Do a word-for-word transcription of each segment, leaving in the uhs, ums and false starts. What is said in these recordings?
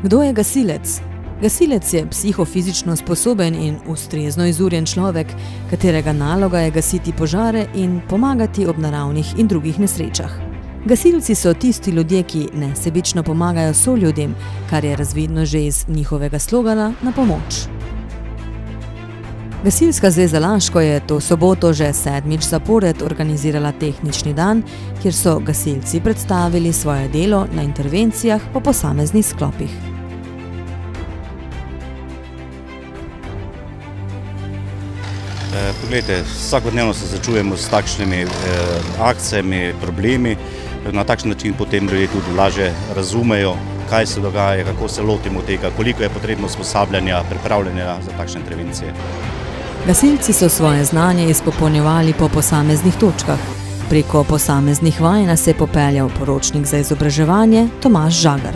Kdo je gasilec? Gasilec je psihofizično sposoben in ustrezno izurjen človek, katerega naloga je gasiti požare in pomagati ob naravnih in drugih nesrečah. Gasilci so tisti ljudje, ki nesebično pomagajo soljudem, kar je razvidno že iz njihovega slogana Na pomoč. Gasilska zveza Laško je to soboto že sedmič zapored organizirala tehnični dan, kjer so gasilci predstavili svoje delo na intervencijah po posameznih sklopih. Poglejte, vsakodnevno se srečujemo s takšnimi eh, akcijami, problemi. Na takšen način potem ljudje tudi lažje razumejo, kaj se dogaja, kako se lotimo tega, koliko je potrebno usposabljanja, pripravljanja za takšne intervencije. Gasilci so svoje znanje izpopolnjevali po posameznih točkah. Preko posameznih vaj nas je popeljal poročnik za izobraževanje Tomaž Žagar.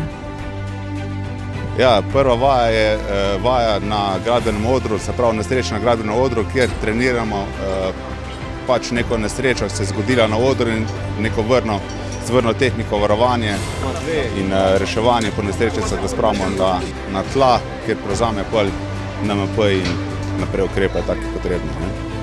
Ja, prva vaja je eh, vaja na gradbenem odru, se pravi nesreča na gradbenem odru, kjer treniramo eh, pač neko nesrečo, se je zgodila na odru in neko vrno, zvrno tehniko varovanje in eh, reševanje po nesreči se ga spravimo na, na tla, kjer prevzame pol N M P in naprej ukrepe tako potrebno.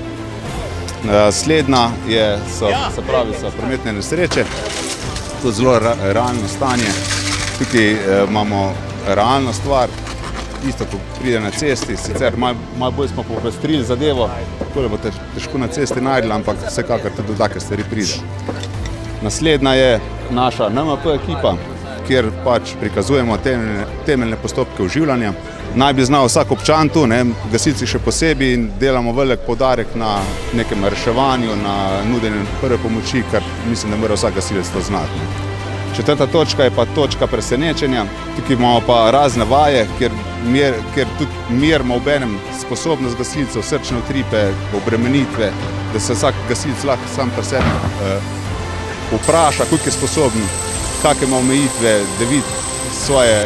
Ne. Slednja je, so, se pravi, so prometne nesreče, to je zelo ra, realno stanje. Tukaj eh, imamo realna stvar, isto ko pride na cesti, sicer malo mal bolj smo popestrili zadevo, tako bo težko na cesti najdela, ampak vsekakor tudi do take stvari pride. Naslednja je naša N M P ekipa, kjer pač prikazujemo temeljne, temeljne postopke oživljanja. Naj bi znal vsak občan tu, ne, gasilci še posebej, in delamo velik poudarek na nekem reševanju, na nudenju prve pomoči, kar mislim, da mora vsak gasilec to znati. Četrta točka je pa točka presenečenja. Tukaj imamo pa razne vaje, kjer, mer, kjer tudi merimo obenem sposobnost gasilcev, srčne utripe, obremenitve, da se vsak gasilec lahko sam pri sebi eh, vpraša, koliko je sposoben, kakšne ima omejitve, da vidi svoje,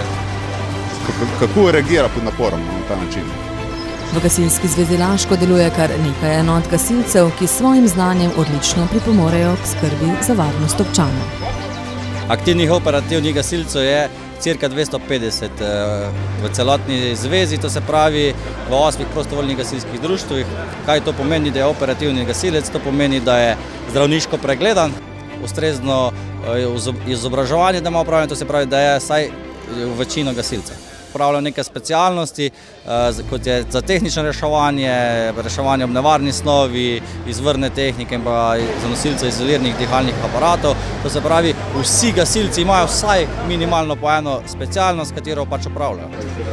kako reagira pod naporom na ta način. V Gasilski zvezi Laško deluje kar nekaj enot gasilcev, ki s svojim znanjem odlično pripomorejo k skrbi za varnost občanov. Aktivnih operativnih gasilcev je cirka dvesto petdeset v celotni zvezi, to se pravi v osmih prostovoljnih gasilskih društvih. Kaj to pomeni, da je operativni gasilec? To pomeni, da je zdravniško pregledan, ustrezno izobraževanje, da ima opravljeno, to se pravi, da je vsaj večino gasilcev. Upravljajo neke specialnosti, kot je za tehnično reševanje, reševanje ob nevarni snovi, izvrne tehnike in pa za nosilce izoliranih dihalnih aparatov. To se pravi, vsi gasilci imajo vsaj minimalno po eno specialnost, katero pač upravljajo.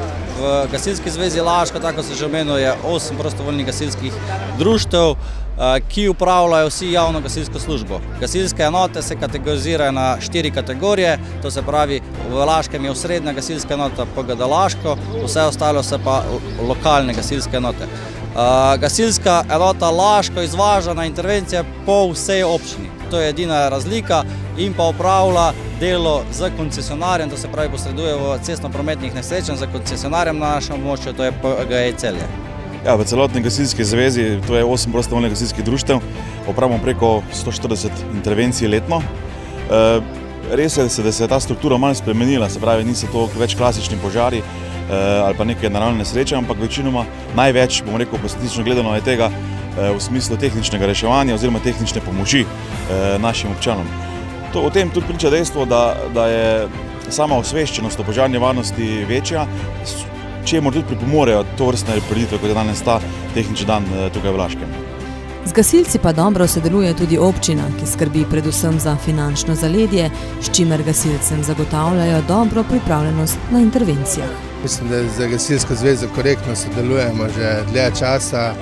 V Gasilski zvezi Laško, tako se že omenilo, je osem prostovoljnih gasilskih društev, ki upravljajo vsi javno gasilsko službo. Gasilske enote se kategorizirajo na štiri kategorije, to se pravi, v Laškem je osrednja gasilska enota P G D Laško, vse ostalo se pa lokalne gasilske enote. Gasilska enota Laško izvaža na intervencije po vsej občini. To je edina razlika in pa upravlja delo z koncesionarjem, to se pravi posreduje v cestno-prometnih nesrečah z koncesionarjem na našem območju, to je P G E Celje. Ja, v celotni gasilski zvezi, to je osem prostovoljnih gasilskih društev, opravimo preko sto štirideset intervencij letno. E, res je, da se je ta struktura malo spremenila, se pravi, niso to več klasični požari e, ali pa neke naravne nesreče, ampak večinoma največ, bomo rekel, statistično gledano je tega e, v smislu tehničnega reševanja oziroma tehnične pomoči e, našim občanom. To, o tem tudi priča dejstvo, da, da je sama osveščenost o požarni varnosti večja, čemu tudi pripomorejo to vrstne prireditve, kot je danes ta tehnični dan tukaj v Laškem. Z gasilci pa dobro sodeluje tudi občina, ki skrbi predvsem za finančno zaledje, s čimer gasilcem zagotavljajo dobro pripravljenost na intervencijah. Mislim, da za Gasilsko zvezo korektno sodelujemo že dlje časa.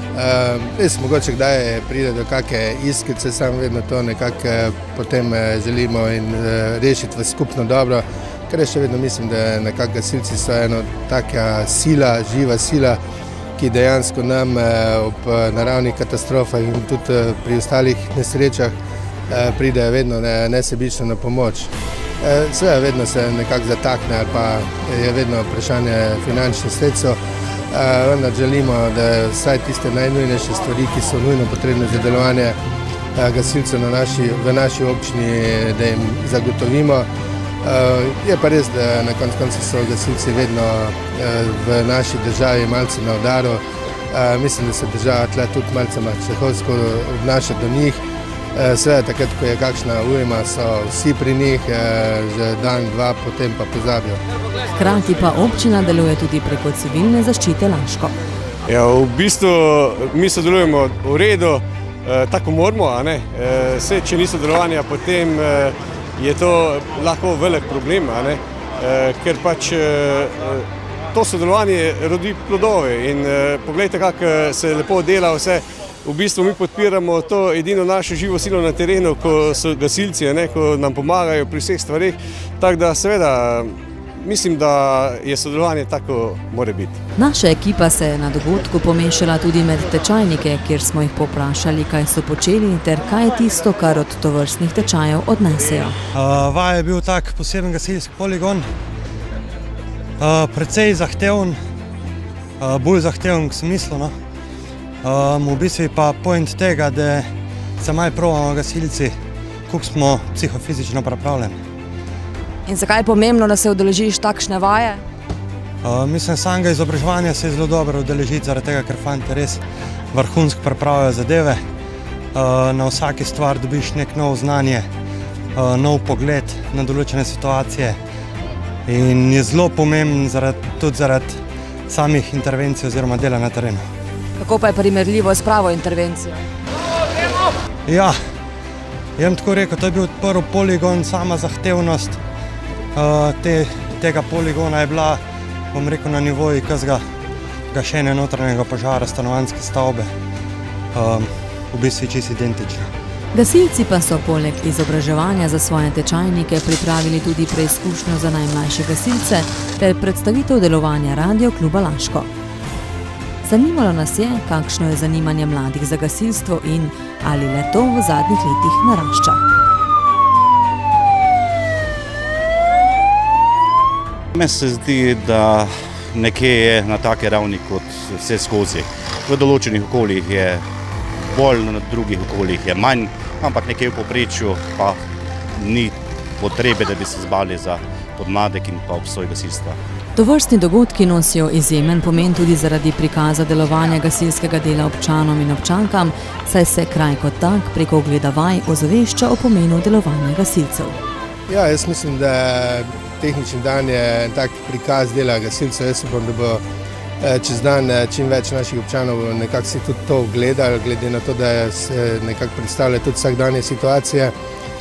Res mogoče kdaj pride do kakšne iskrice, samo vedno to nekako potem želimo in rešiti v skupno dobro. Ker je še vedno mislim, da nekako gasilci so eno taka sila, živa sila, ki dejansko nam ob naravnih katastrofah in tudi pri ostalih nesrečah pridejo vedno nesebično na pomoč. Seveda vedno se nekako zatakne ali pa je vedno vprašanje finančnih sredstev, vendar želimo, da vsaj tiste najnujnejše stvari, ki so nujno potrebne za delovanje gasilcev na naši, v naši občini, da jim zagotovimo. Je pa res, da na koncu koncev so gasilci vedno v naši državi malce na udaru. Mislim, da se država tle tudi malce mačehovsko obnaša do njih. Seveda, takrat, ko je kakšna ujma, so vsi pri njih, že dan, dva, potem pa pozabijo. Hkrati pa občina deluje tudi preko civilne zaščite Laško. Ja, v bistvu mi sodelujemo v redu, tako moramo, a ne. Vse, če ni sodelovanja, potem je to lahko velik problem, a ne. Ker pač to sodelovanje rodi plodove in pogledajte, kako se lepo dela vse. V bistvu mi podpiramo to edino našo živo silo na terenu, ko so gasilci, a ne, ko nam pomagajo pri vseh stvarih. Tako da seveda mislim, da je sodelovanje tako more biti. Naša ekipa se je na dogodku pomešala tudi med tečajnike, kjer smo jih poprašali, kaj so počeli ter kaj je tisto, kar od tovrstnih tečajev odnesejo. Vaja je bil tak poseben gasilski poligon, precej zahteven, bolj zahteven k smislu. V bistvu pa point tega, da se malo probamo gasilci, koliko smo psihofizično pripravljeni. In zakaj je pomembno, da se udeležiš takšne vaje? Mislim, samega izobraževanja se je zelo dobro udeležiti, zaradi tega, ker fante res vrhunsko pripravljajo zadeve. Na vsaki stvar dobiš nek nov znanje, nov pogled na določene situacije in je zelo pomemben tudi zaradi samih intervencij oziroma dela na terenu. Kako pa je primerljivo s pravo intervencijo? Ja, jem tako rekel, to je bil prvi poligon, sama zahtevnost tega poligona je bila, bom rekel, na nivoju kakega gašenja notranjega požara stanovanjske stavbe, v bistvu čisto identično. Gasilci pa so poleg izobraževanja za svoje tečajnike pripravili tudi preizkušnjo za najmlajše gasilce ter predstavitev delovanja Radio kluba Laško. Zanimalo nas je, kakšno je zanimanje mladih za gasilstvo in ali le to v zadnjih letih narašča. Meni se zdi, da nekje je na take ravni kot vse skozi. V določenih okoljih je bolj, na drugih okoljih je manj, ampak nekje v povprečju pa ni potrebe, da bi se zbali za podmladek in pa obstoj gasilstva. Tovrstni dogodki nosijo izjemen pomen tudi zaradi prikaza delovanja gasilskega dela občanom in občankam, saj se kraj kot tak preko ogleda vaj ozavešča o pomenu delovanja gasilcev. Ja, jaz mislim, da tehnični dan je tak prikaz dela gasilcev. Jaz upam, da bo čez dan čim več naših občanov nekako si tudi to ogledali, glede na to, da se nekako predstavlja tudi vsakdanje situacije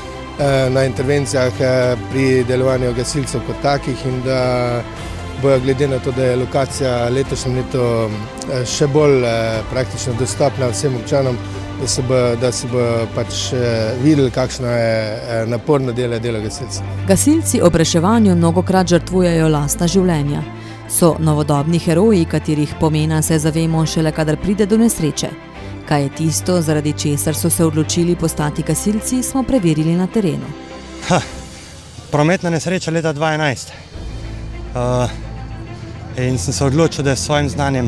na intervencijah pri delovanju gasilcev kot takih in da bojo glede na to, da je lokacija letošnjem letu še bolj praktično dostopna vsem občanom, da se bojo, da se bojo pač videli, kakšno je naporno delo delo gasilcev. Gasilci ob reševanju mnogokrat žrtvujejo lastna življenja. So novodobni heroji, katerih pomena se zavemo šele, kadar pride do nesreče. Kaj je tisto, zaradi česar so se odločili postati gasilci, smo preverili na terenu. Ha, prometna nesreča leta dva tisoč enajst. Uh, in sem se odločil, da s svojim znanjem,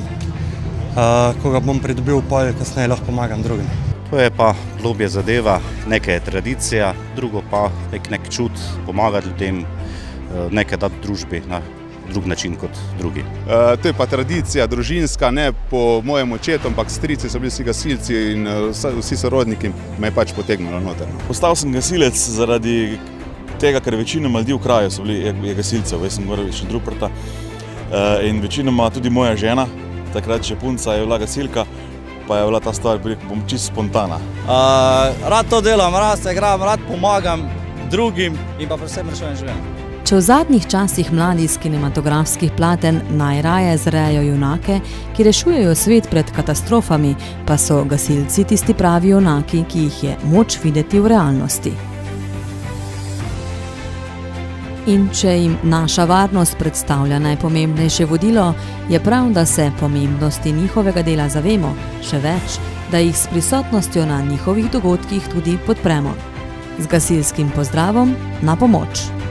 uh, ko ga bom pridobil pol, kasneje lahko pomagam drugim. To je pa globje zadeva, nekaj je tradicija, drugo pa nek, nek čut pomagati ljudem, nekaj dati družbi na drug način kot drugi. Uh, to je pa tradicija družinska, ne po mojem očetu, ampak strici so bili vsi gasilci in uh, vsi sorodniki me je pač potegnilo noter. Postal sem gasilec zaradi tega, ker večinoma ljudi v kraju so bili je gasilcev. Jaz sem govoril iz Šentruperta uh, in večinoma tudi moja žena, takrat še punca je bila gasilka, pa je bila ta stvar, bom čisto spontana. Uh, rad to delam, rad se igram, rad pomagam drugim in pa predvsem rešujem življenje. Če v zadnjih časih mladi iz kinematografskih platen najraje zrejajo junake, ki rešujejo svet pred katastrofami, pa so gasilci tisti pravi junaki, ki jih je moč videti v realnosti. In če jim naša varnost predstavlja najpomembnejše vodilo, je prav, da se pomembnosti njihovega dela zavemo, še več, da jih s prisotnostjo na njihovih dogodkih tudi podpremo. Z gasilskim pozdravom na pomoč!